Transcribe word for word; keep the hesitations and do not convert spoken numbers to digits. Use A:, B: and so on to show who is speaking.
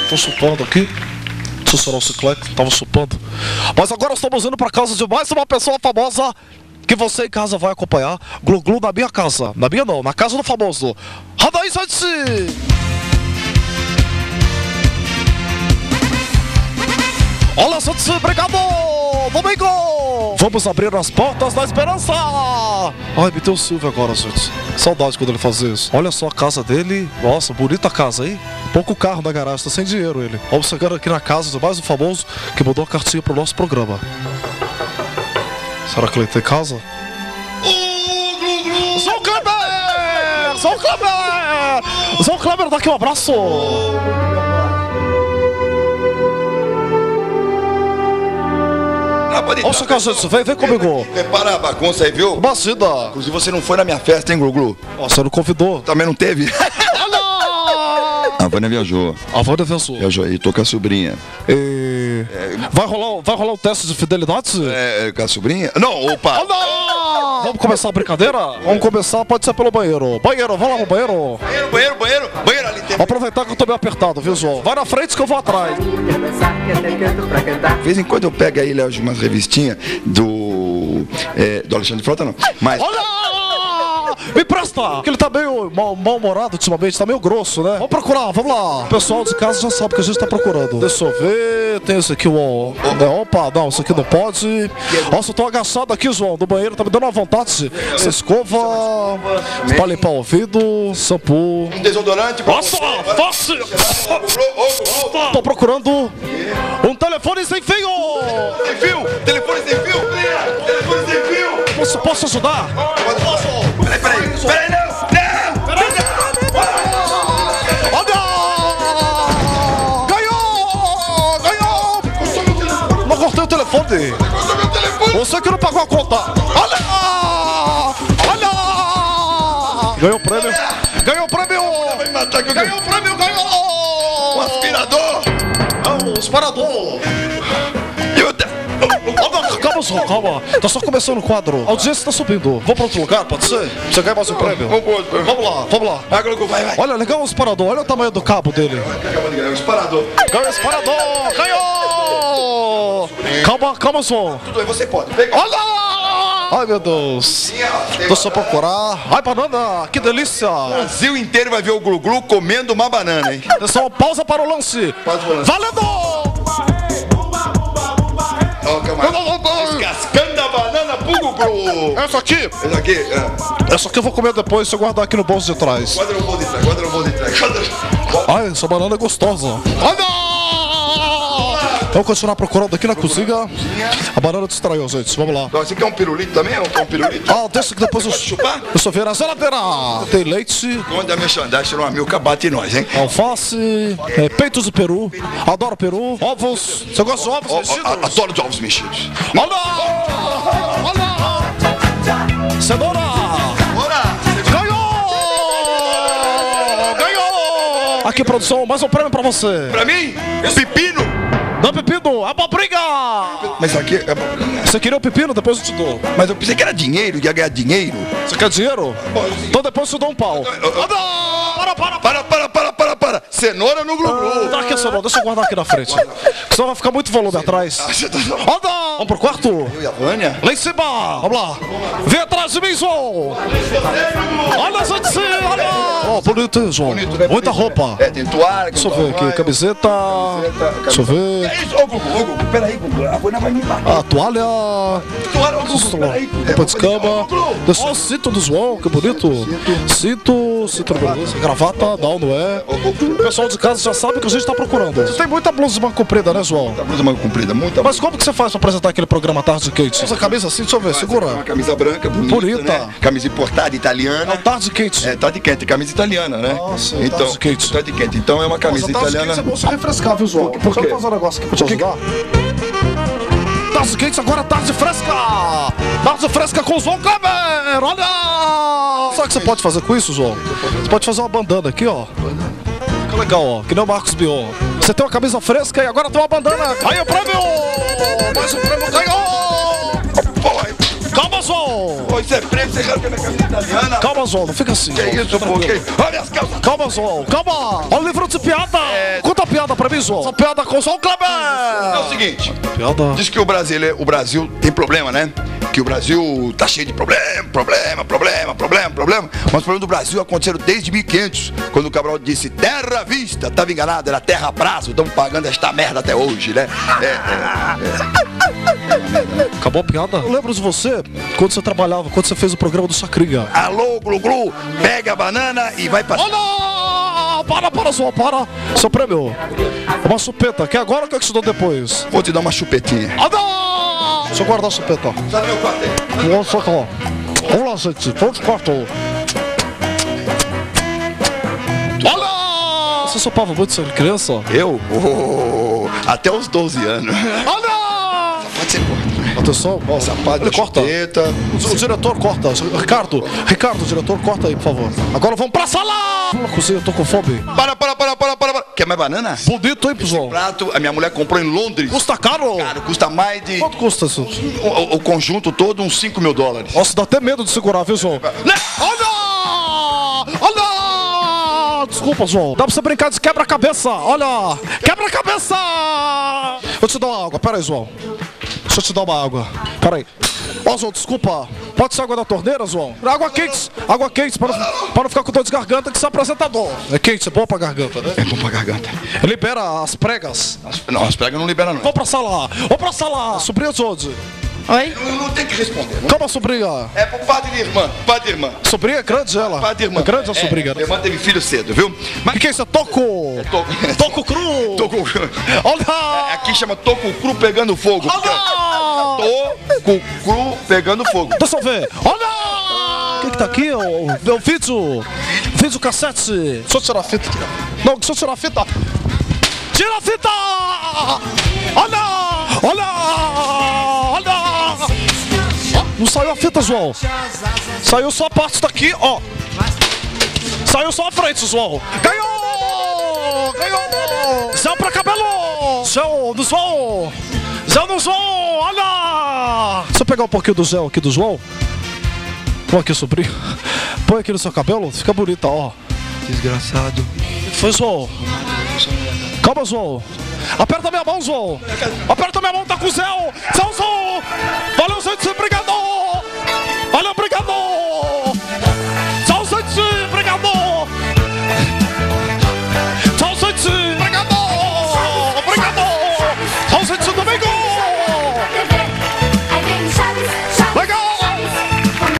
A: Tô chupando aqui. Sensacional Ciclete, tava chupando. Mas agora estamos indo pra casa de mais uma pessoa famosa que você em casa vai acompanhar. Glu Glu na minha casa. Na minha não, na casa do famoso. Roda aí, gente! Olha, gente, obrigado! Domingo! Vamos abrir as portas da esperança! Ai, me deu o Silvio agora, gente. Saudade quando ele fazia isso. Olha só a casa dele. Nossa, bonita casa, hein? Pouco carro na garagem, tá sem dinheiro ele. Vamos chegar aqui na casa de mais um famoso que mandou a cartinha pro nosso programa. Será que ele tem casa?
B: Ô, Glu Glu!
A: João Kleber! João Kleber! João Kleber, dá aqui um abraço! Olha só, cara, gente, vem, vem comigo.
B: Prepara a bagunça aí, viu?
A: Imagina.
B: Inclusive você não foi na minha festa, hein, Glu Glu?
A: Nossa, você não convidou.
B: Também não teve? A Vânia viajou.
A: A Vânia viajou.
B: Viajou aí, tô com a sobrinha.
A: E... Vai rolar, vai rolar um teste de fidelidade?
B: É, com a sobrinha? Não, opa!
A: Oh, não! Vamos começar a brincadeira? Vamos começar, pode ser pelo banheiro. Banheiro, vamos lá no banheiro.
B: Banheiro, banheiro, banheiro, banheiro ali tem.
A: Vou aproveitar que eu tô meio apertado, viu, João? Vai na frente que eu vou atrás.
B: De vez em quando eu pego aí, Léo, umas revistinhas do. É, do Alexandre Frota, não. Mas.
A: Olha! Me presta! Porque ele tá meio mal- mal-humorado ultimamente, tá meio grosso, né? Vamos procurar, vamos lá. O pessoal de casa já sabe o que a gente tá procurando. Deixa eu ver, tem esse aqui, ó. Não, opa, não, isso aqui não pode. Nossa, eu tô agachado aqui, João, do banheiro, tá me dando uma vontade. Essa escova, pra limpar o ouvido, shampoo.
B: Um desodorante.
A: Nossa, fácil! Tô procurando um telefone sem fio!
B: Sem fio! Telefone sem fio! Telefone sem fio!
A: Posso, posso ajudar?
B: Posso? Peraí, peraí, peraí, não! Não!
A: Olha! Ganhou! Ganhou! Não cortei o telefone!
B: Cortou meu telefone!
A: Você que não pagou a conta! Olha! Olha! Ganhou o prêmio! Ganhou o prêmio!
B: Vai me matar que eu
A: Ganhou o prêmio! Ganhou!
B: um aspirador!
A: Não, o aspirador!
B: E o te...
A: Calma, calma só, calma. Tá só começando o quadro. A audiência tá subindo. Vamos pra outro lugar, pode ser? Você ganha mais um prêmio?
B: Vamos pro outro.
A: Vamos lá, vamos lá.
B: Vai, Glu Glu, vai, vai.
A: Olha, legal o disparador. Olha o tamanho do cabo dele.
B: Acabou de ganhar o disparador.
A: Ganhou o disparador! Ganhou! Calma, calma, João.
B: Tudo aí, você pode. Pega.
A: Olha! Ai, meu Deus. Deixa eu procurar. Ai, banana, que delícia.
B: O Brasil inteiro vai ver o Glu Glu comendo uma banana, hein?
A: Atenção, pausa para o lance.
B: Pausa para o lance.
A: Valendo!
B: Ó, calma. Descascando a banana pro Glu Glu.
A: Essa aqui,
B: Esse aqui, é.
A: essa aqui eu vou comer depois se eu guardar aqui no bolso de trás.
B: Guarda no bolso de trás, guarda no bolso de trás. Guarda no...
A: Ai, essa banana é gostosa. Olha! Vamos continuar procurando aqui na cozinha. A banana distraiu, gente. Vamos lá.
B: Então, esse aqui é um pirulito também? É um pirulito?
A: Ah, deixa que depois eu...
B: Chupar?
A: Deixa eu ver na geladeira. Tem leite,
B: Onde a merchandise tirou uma milka, bate nós, hein?
A: alface, é, peitos de peru. Adoro peru. Ovos. Você gosta de ovos
B: Ó, ó,
A: mexidos?
B: a- Adoro de ovos mexidos.
A: Olha! Olha! Cenoura!
B: Bora!
A: Ganhou! Ganhou! Aqui, produção, mais um prêmio pra você.
B: Pra mim, pepino.
A: Não, pepino, abobrinha!
B: Mas isso aqui é...
A: Você queria o pepino? Depois eu te dou.
B: Mas eu pensei que era dinheiro, ia ganhar dinheiro.
A: Você quer dinheiro? Então depois eu te dou um pau. Para, para,
B: Para, para, para, para, para. Cenoura no Glu Glu.
A: Dá aqui a cenoura, deixa eu guardar aqui na frente. Senão vai ficar muito volume atrás.
B: Ah, você tá...
A: Anda! Vamos pro quarto?
B: Eu e a Vânia?
A: Lá em cima! Vamos lá! Vem atrás de mim, João! Olha, gente! Olha! Ó, bonito, hein, João?
B: Bonito, né?
A: Muita
B: Bonito,
A: roupa.
B: né? É, tem toalha.
A: Deixa eu ver aqui, camiseta. Deixa eu ver.
B: É isso, ô Glu Glu, ô Glu Glu, peraí, Glu Glu, a Vânia vai me matar.
A: A toalha.
B: Toalha, ô Glu Glu, peraí.
A: Roupa de cama.
B: Ô, Glu Glu.
A: Deixa o cinto do João, que bonito. Cinto, cinto de beleza. Gravata, não, não é. O pessoal de casa já sabe o que a gente tá procurando. Você tem muita blusa de manga comprida, né, João?
B: Tá blusa manga comprida, muita.
A: Mas como que você faz pra apresentar aquele programa Tarde Quente? Usa a camisa assim, deixa eu ver,
B: Uma
A: segura.
B: camisa branca, bonita,
A: Bonita.
B: né? Camisa importada, italiana.
A: Tarde Quente.
B: É, tá de quente, camisa italiana, né?
A: Nossa,
B: então,
A: tá de quente.
B: Tá de quente. Então é uma camisa
A: Nossa, Tarde
B: italiana.
A: Quente é bom se refrescar, viu, João?
B: Por
A: Deixa
B: quê?
A: eu fazer um negócio aqui pra te ajudar. Tarde Quente, agora tarde fresca! Tarde fresca com o João Kleber! Olha! Sabe o que você pode fazer com isso, João? Você pode fazer uma bandana aqui, ó. Fica legal, ó. Que nem o Marcos Bion. Você tem uma camisa fresca e agora tem uma bandana. Aí o prêmio! Mais um prêmio ganhou! Calma, João!
B: Pô, isso é prêmio, você quer que a minha camisa italiana?
A: Calma, João, não fica assim.
B: Que
A: João.
B: isso, pô?
A: Tranquilo.
B: Que... Olha as calças.
A: Calma, João, calma! Olha o livro de piada!
B: É.
A: Conta a piada pra pra mim, João. Essa piada com o João Kleber.
B: É o seguinte.
A: Piada.
B: Diz que o Brasil, o Brasil tem problema, né? Que o Brasil tá cheio de problema, problema, problema, problema, problema. Mas os problemas do Brasil aconteceram desde mil e quinhentos, quando o Cabral disse terra à vista. Tava enganado, era terra a prazo. Estamos pagando esta merda até hoje, né? É, é, é.
A: Acabou a piada? Eu lembro de você, quando você trabalhava, quando você fez o programa do Chacrinha.
B: Alô, Glu Glu, pega a banana e vai pra...
A: Olha! Para, para, João, para. Seu prêmio. Uma chupeta. Quer agora ou quer que te dou depois?
B: Vou te dar uma chupetinha.
A: Anda! Deixa eu guardar a chupeta.
B: Sabe meu quarto aí?
A: Vamos só, ó. Vamos lá, gente. Vamos pro quarto. Olha! Você sopava muito ser criança?
B: Eu? Oh, até os doze anos.
A: Olha!
B: Pode ser corto.
A: Atenção, ó,
B: Sapato,
A: ele corta.
B: chupeta.
A: O, o diretor corta. Ricardo, Ricardo, o diretor, corta aí, por favor. Agora vamos pra sala! Na cozinha, eu tô com fome.
B: Para, para, para, para, para, para. Quer mais banana?
A: Bonito, hein, pessoal?
B: Prato, a minha mulher comprou em Londres.
A: Custa caro?
B: Cara, custa mais de...
A: Quanto custa isso?
B: O, o- o conjunto todo, uns cinco mil dólares.
A: Nossa, dá até medo de segurar, viu, João? Olha! Olha! Desculpa, João. Dá pra você brincar de quebra-cabeça. Olha! Quebra-cabeça! Eu te dou uma água. Pera aí, João. Deixa eu te dar uma água. Pera aí. Ó, João, desculpa. Pode ser água da torneira, João? Água quente. Água quente para, para não ficar com dor de garganta, que você é apresentador. É quente, é bom pra garganta, né?
B: É bom pra garganta.
A: Libera as pregas.
B: As- Não, as pregas não liberam, não.
A: Vamos pra sala. Vamos pra sala. Sobrinha de onde?
C: Oi?
B: Não, não tem que responder. Não.
A: Calma, sobrinha.
B: É pro pai de irmã, pai de irmã.
A: Sobrinha é grande, ela.
B: Pai de irmã.
A: É grande a sobrinha,
B: É,
A: né?
B: minha irmã teve filho cedo, viu?
A: O
B: Mas
A: que, que é isso? É toco?
B: Toco.
A: Toco cru?
B: Toco.
A: Olha!
B: Aqui chama toco cru pegando fogo.
A: Olha!
B: Toco cru pegando fogo.
A: Deixa eu ver. Olha! O que que tá aqui? O meu vídeo. Vídeo cassete. Deixa eu tirar a fita. Não, deixa eu tirar a fita. Tira a fita! Olha! Olha! Olha! Ó, não saiu a fita, João. Saiu só a parte daqui, ó. Saiu só a frente, João. Ganhou! Ganhou! Zé pra cabelo! Zé no João! Zé no João! Olha! Deixa eu pegar um pouquinho do Zé aqui do João. Põe aqui, sobrinho. Põe aqui no seu cabelo, fica bonita, ó.
B: Desgraçado.
A: O que foi, João? Calma, João. Aperta minha mão, João. Aperta minha mão, tá com o Zé. Zé, João. Valeu, gente. Obrigado.